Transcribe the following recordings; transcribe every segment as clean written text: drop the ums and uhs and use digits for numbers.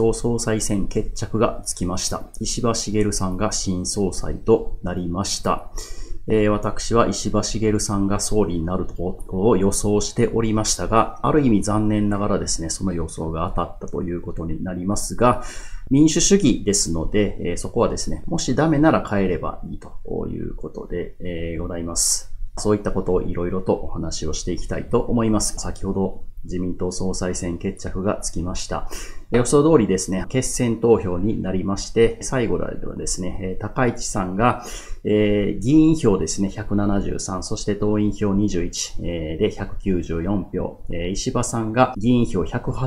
党総裁選決着がつきました。石破茂さんが新総裁となりました。私は石破茂さんが総理になることを予想しておりましたが、ある意味残念ながらですね、その予想が当たったということになりますが、民主主義ですので、そこはですね、もしダメなら変えればいいということで、ございます。そういったことをいろいろとお話をしていきたいと思います。先ほど自民党総裁選決着がつきました。予想通りですね、決選投票になりまして、最後ではですね、高市さんが、議員票ですね、173、そして党員票21、で194票、石破さんが議員票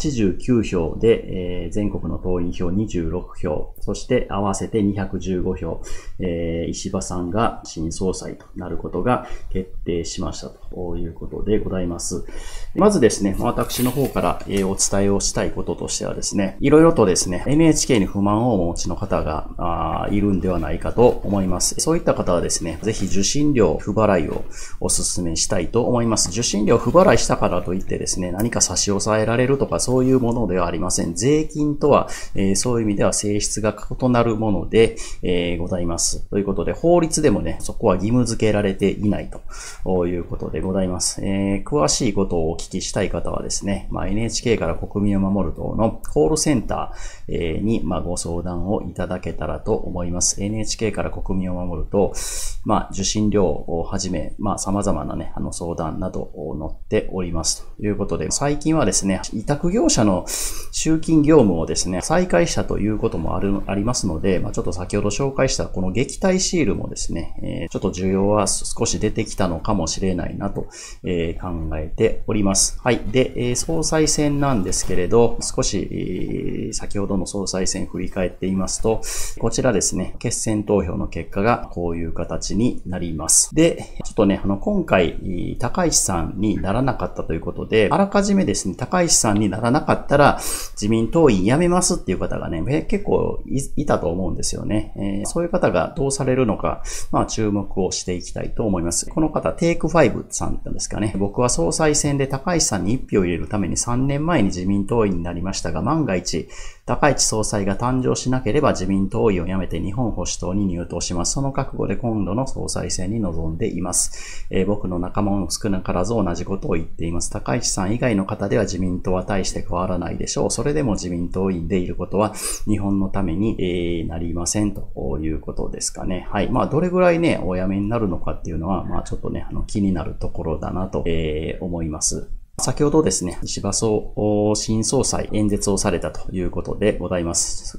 189票で、全国の党員票26票、そして合わせて215票、石破さんが新総裁となることが決定しましたということでございます。まずですね、私の方からお伝えをしたいこととしてはですね、いろいろとですね、NHK に不満をお持ちの方がいるんではないかと思います。そういった方はですね、ぜひ受信料不払いをお勧めしたいと思います。受信料不払いしたからといってですね、何か差し押さえられるとかそういうものではありません。税金とは、そういう意味では性質が異なるもので、ございます。ということで、法律でもね、そこは義務付けられていないということでございます。詳しいことをお聞きしたい方はですね、NHK から国民を守る党のコールセンターにご相談をいただけたらと思います。NHK から国民を守ると、受信料をはじめ、様々なね、相談などを載っておりますということで、最近はですね、委託業者の集金業務をですね、再開したということもありますので、ちょっと先ほど紹介したこの撃退シールもですね、ちょっと需要は少し出てきたのかもしれないなと、考えております。はい。で、総裁選なんですけれど、少し、先ほどの総裁選振り返っていますと、こちらですね、決選投票の結果がこういう形になります。で、ちょっとね、今回、高市さんにならなかったということで、あらかじめですね、高市さんにならなかったら、自民党員辞めますっていう方がね、結構いたと思うんですよね。そういう方がどうされるのか、注目をしていきたいと思います。この方、テイク5さんなんですかね。僕は総裁選で高市さんに1票を入れるために3年前に自民党員になりましたが、万が一、高市総裁が誕生しなければ自民党員を辞めて日本保守党に入党します。その覚悟で今度の総裁選に臨んでいます。僕の仲間も少なからず同じことを言っています。高市さん以外の方では自民党は大して変わらないでしょう。それでも自民党員でいることは日本のために、なりませんということですかね。はい。どれぐらいね、お辞めになるのかっていうのは、ちょっとね、気になるところだなと、思います。先ほどですね、石破新総裁演説をされたということでございます。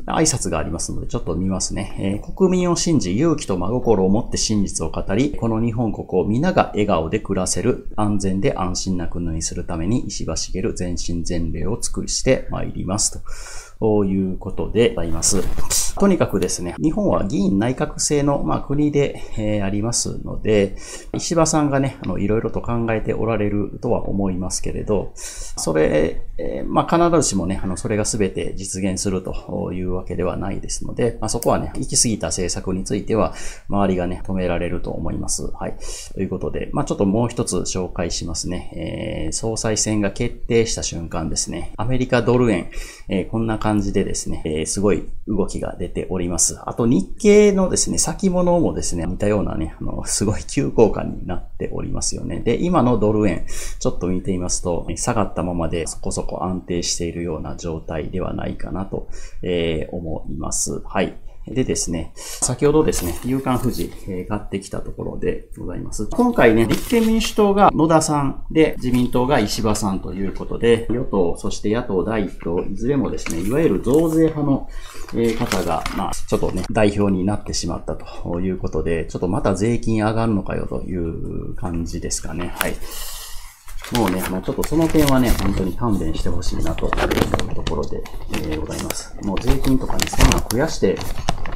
挨拶がありますのでちょっと見ますね。国民を信じ勇気と真心を持って真実を語り、この日本国を皆が笑顔で暮らせる安全で安心な国にするために石破茂全身全霊を尽くしてまいりますということでございます。とにかくですね、日本は議院内閣制の、国で、ありますので、石破さんがね、いろいろと考えておられるとは思いますけれど、それ、必ずしもね、それが全て実現するというわけではないですので、そこはね、行き過ぎた政策については、周りがね、止められると思います。はい。ということで、ちょっともう一つ紹介しますね。総裁選が決定した瞬間ですね、アメリカドル円、こんな感じでですね、すごい動きが出ております。あと日経のですね、先物もですね、似たようなね、すごい急降下になっておりますよね。で、今のドル円、ちょっと見てみますと、下がったままでそこそこ安定しているような状態ではないかなと、思います。はい。でですね、先ほどですね、夕刊富士、買ってきたところでございます。今回ね、立憲民主党が野田さんで、自民党が石破さんということで、与党、そして野党第一党、いずれもですね、いわゆる増税派の方が、ちょっとね、代表になってしまったということで、ちょっとまた税金上がるのかよという感じですかね。はい。もうね、ちょっとその点はね、本当に勘弁してほしいなというところで、ございます。もう税金とかね、そんな増やして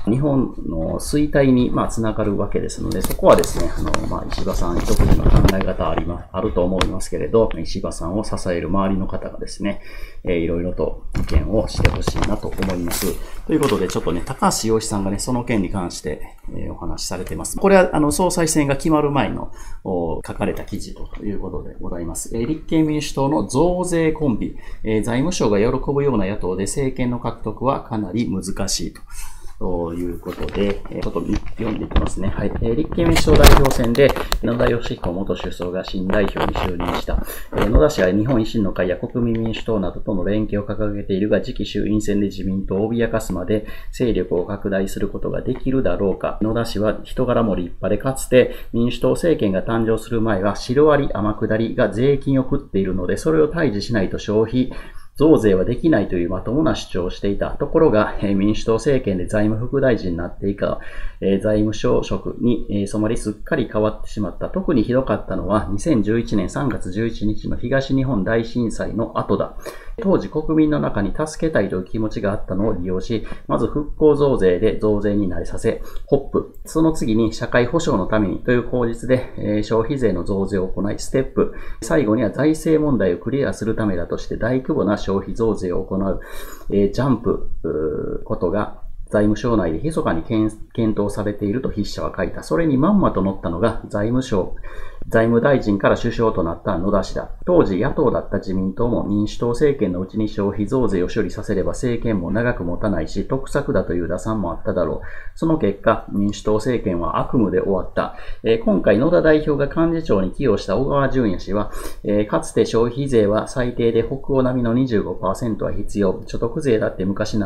日本の衰退に、つながるわけですので、そこはですね、石破さん独自の考え方あると思いますけれど、石破さんを支える周りの方がですね、いろいろと意見をしてほしいなと思います。ということで、ちょっとね、高橋洋一さんがね、その件に関して、お話しされています。これは、総裁選が決まる前の、書かれた記事ということでございます。立憲民主党の増税コンビ、財務省が喜ぶような野党で政権の獲得はかなり難しいということで、ちょっと読んでいきますね。はい。立憲民主党代表選で野田義彦元首相が新代表に就任した。野田氏は日本維新の会や国民民主党などとの連携を掲げているが、次期衆院選で自民党を脅かすまで勢力を拡大することができるだろうか。野田氏は人柄も立派で、かつて民主党政権が誕生する前はシロアリ天下りが税金を食っているので、それを退治しないと消費増税はできないというまともな主張をしていた。ところが、民主党政権で財務副大臣になって以下、財務省職に染まりすっかり変わってしまった。特にひどかったのは2011年3月11日の東日本大震災の後だ。当時国民の中に助けたいという気持ちがあったのを利用し、まず復興増税で増税になりさせ、ホップ。その次に社会保障のためにという口実で、消費税の増税を行い、ステップ。最後には財政問題をクリアするためだとして大規模な消費増税を行う、ジャンプことが財務省内で密かに検討されていると筆者は書いた。それにまんまと乗ったのが財務大臣から首相となった野田氏だ。当時野党だった自民党も民主党政権のうちに消費増税を処理させれば政権も長く持たないし、得策だという打算もあっただろう。その結果、民主党政権は悪夢で終わった。今回野田代表が幹事長に起用した小川淳也氏は、かつて消費税は最低で北欧並みの 25% は必要。所得税だって昔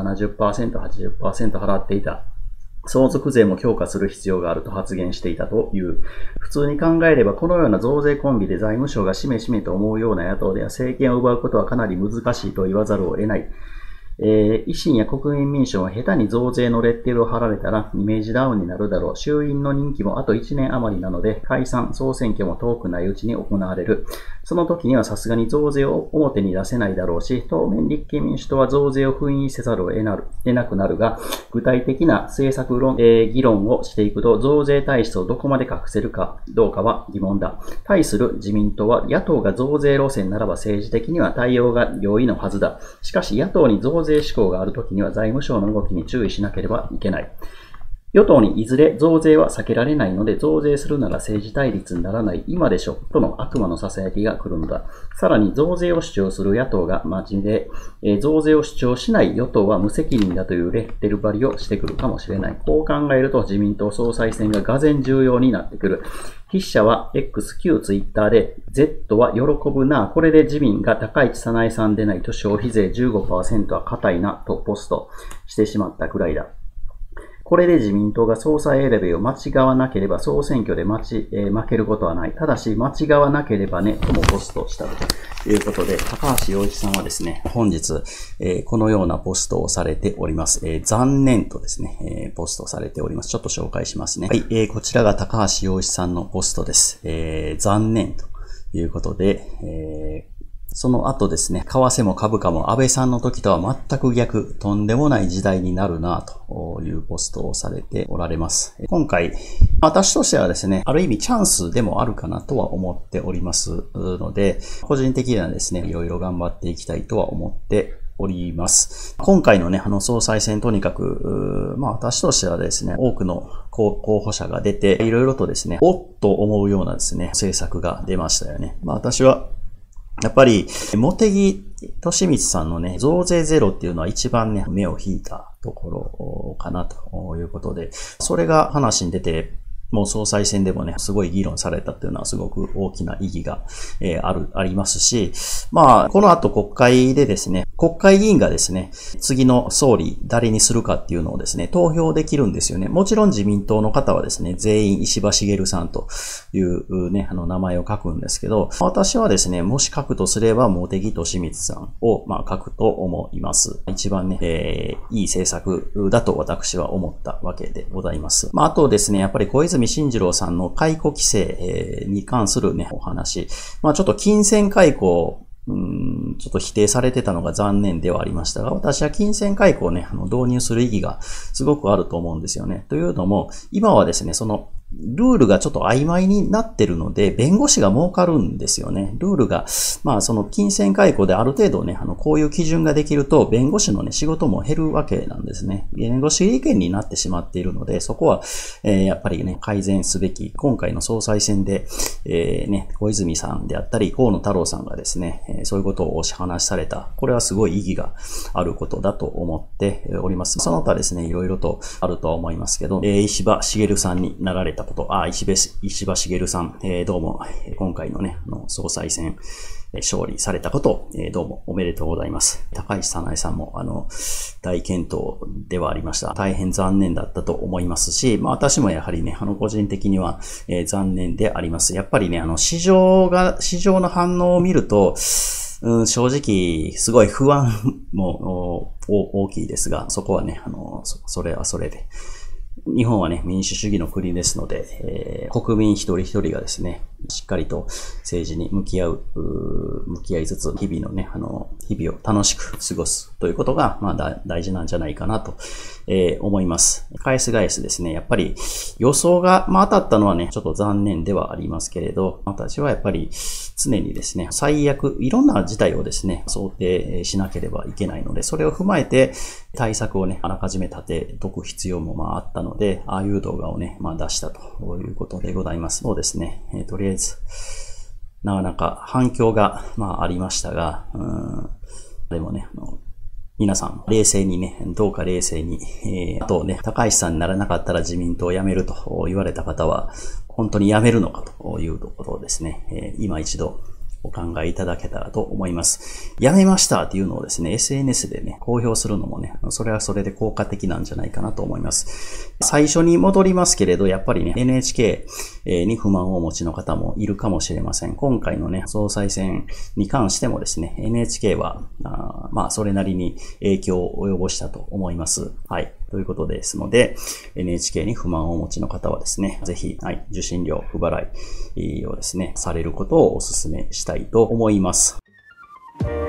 70%、80% 払っていた。相続税も強化する必要があると発言していたという。普通に考えればこのような増税コンビで財務省がしめしめと思うような野党では政権を奪うことはかなり難しいと言わざるを得ない。維新や国民民主は下手に増税のレッテルを貼られたらイメージダウンになるだろう。衆院の任期もあと1年余りなので解散、総選挙も遠くないうちに行われる。その時にはさすがに増税を表に出せないだろうし、当面立憲民主党は増税を封印せざるを得なくなるが、具体的な政策議論をしていくと増税体質をどこまで隠せるかどうかは疑問だ。対する自民党は野党が増税路線ならば政治的には対応が容易のはずだ。しかし野党に増税志向があるときには財務省の動きに注意しなければいけない。与党にいずれ増税は避けられないので増税するなら政治対立にならない今でしょとの悪魔の囁きが来るのだ。さらに増税を主張する野党がマジで、増税を主張しない与党は無責任だというレッテル張りをしてくるかもしれない。こう考えると自民党総裁選が俄然重要になってくる。筆者は X 旧ツイッターで Z は喜ぶな。これで自民が高市早苗さんでないと消費税 15% は硬いなとポストしてしまったくらいだ。これで自民党が総裁選びを間違わなければ総選挙で負けることはない。ただし間違わなければね、ともポストしたということで、高橋洋一さんはですね、本日、このようなポストをされております。残念とですね、ポストされております。ちょっと紹介しますね。はい、こちらが高橋洋一さんのポストです。残念ということで、その後ですね、為替も株価も安倍さんの時とは全く逆、とんでもない時代になるなというポストをされておられます。今回、私としてはですね、ある意味チャンスでもあるかなとは思っておりますので、個人的にはですね、いろいろ頑張っていきたいとは思っております。今回のね、総裁選とにかく、私としてはですね、多くの候補者が出て、いろいろとですね、おっと思うようなですね、政策が出ましたよね。私は、やっぱり、茂木敏光さんのね、増税ゼロっていうのは一番ね、目を引いたところかなということで、それが話に出て、もう総裁選でもね、すごい議論されたっていうのはすごく大きな意義が、ありますし、この後国会でですね、国会議員がですね、次の総理誰にするかっていうのをですね、投票できるんですよね。もちろん自民党の方はですね、全員石破茂さんというね、名前を書くんですけど、私はですね、もし書くとすれば、茂木敏光さんを、書くと思います。一番ね、いい政策だと私は思ったわけでございます。あとですね、やっぱり小泉進次郎さんの解雇規制に関するね、お話。ちょっと金銭解雇ちょっと否定されてたのが残念ではありましたが、私は金銭解雇をね、導入する意義がすごくあると思うんですよね。というのも、今はですね、ルールがちょっと曖昧になってるので、弁護士が儲かるんですよね。ルールが、金銭解雇である程度ね、こういう基準ができると、弁護士のね、仕事も減るわけなんですね。弁護士意見になってしまっているので、そこは、やっぱりね、改善すべき。今回の総裁選で、小泉さんであったり、河野太郎さんがですね、そういうことをお話しされた。これはすごい意義があることだと思っております。その他ですね、いろいろとあるとは思いますけど、石破茂さんになられたこと、石破茂さん、どうも、今回のね、総裁選、勝利されたことを、どうもおめでとうございます。高市早苗さんも、大健闘ではありました。大変残念だったと思いますし、私もやはりね、個人的には、残念であります。やっぱりね、市場の反応を見ると、正直、すごい不安も大きいですが、そこはね、それはそれで。日本はね、民主主義の国ですので、国民一人一人がですね、しっかりと政治に向き合いつつ、日々のね、日々を楽しく過ごすということが、大事なんじゃないかなと、思います。返すですね、やっぱり予想が、当たったのはね、ちょっと残念ではありますけれど、私はやっぱり常にですね、最悪、いろんな事態をですね、想定しなければいけないので、それを踏まえて対策をね、あらかじめ立てとく必要もあったので、ああいう動画をね、出したということでございます。そうですね、とりあえず、なかなか反響が、ありましたが、でもね、皆さん、冷静にね、どうか冷静に、あとね、高市さんにならなかったら自民党を辞めると言われた方は、本当に辞めるのかということをですね、今一度お考えいただけたらと思います。辞めましたっていうのをですね、SNS でね、公表するのもね、それはそれで効果的なんじゃないかなと思います。最初に戻りますけれど、やっぱりね、NHK に不満をお持ちの方もいるかもしれません。今回のね、総裁選に関してもですね、NHK は、それなりに影響を及ぼしたと思います。はい。ということですので、NHK に不満をお持ちの方はですね、ぜひ、受信料不払いをですね、されることをお勧めしたいと思います。